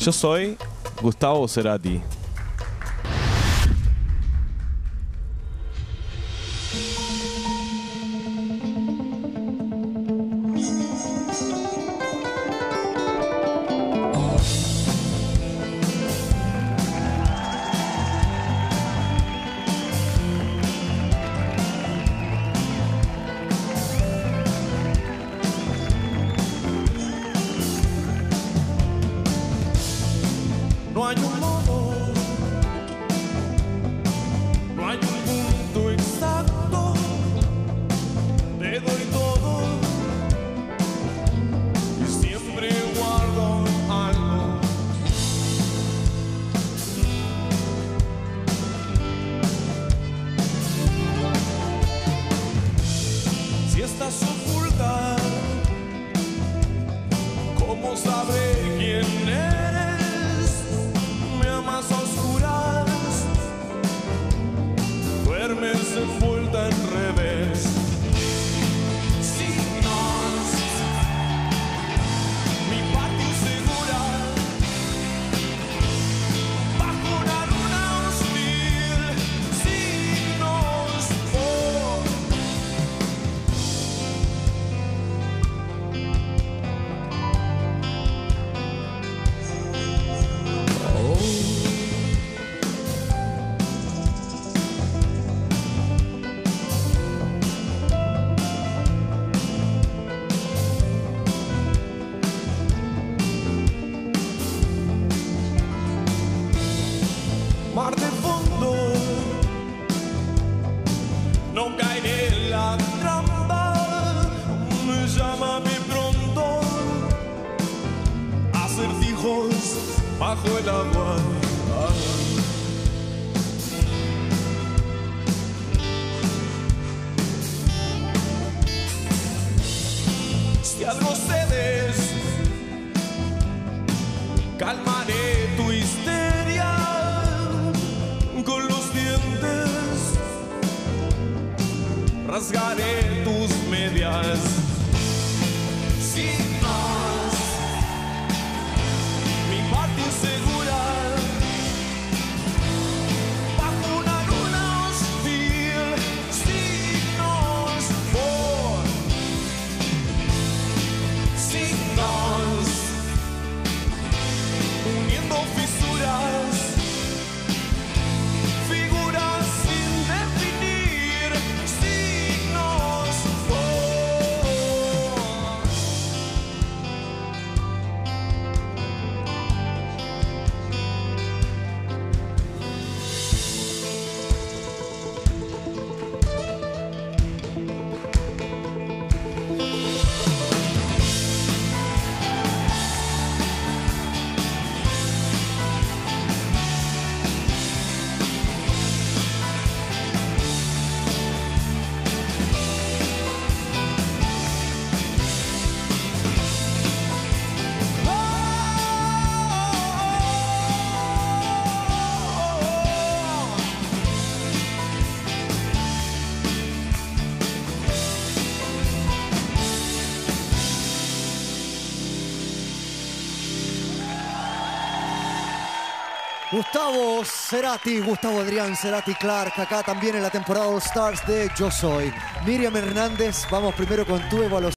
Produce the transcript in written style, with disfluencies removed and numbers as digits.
Yo soy Gustavo Cerati. No hay un modo, no hay un punto exacto, te doy todo y siempre guardo algo. Si estás oculta, ¿cómo sabré quién eres? A oscuras, duermes envuelta en revés. Signos, mi patio segura, bajo una luna hostil. Signos, oh. Mar de fondo, no caeré en la trampa, llámame pronto, acertijos bajo el agua. Si algo cedes, calmaré tu histeria con los dientes, rasgaré tus medias. Sin más, mi patio segura, bajo una luna hostil. Signos, oh. Signos, uniendo fisuras, figuras sin definir. Signos, Gustavo Cerati, Gustavo Adrián Cerati Clark, acá también en la temporada All Stars de Yo Soy. Miriam Hernández, vamos primero con tu evaluación.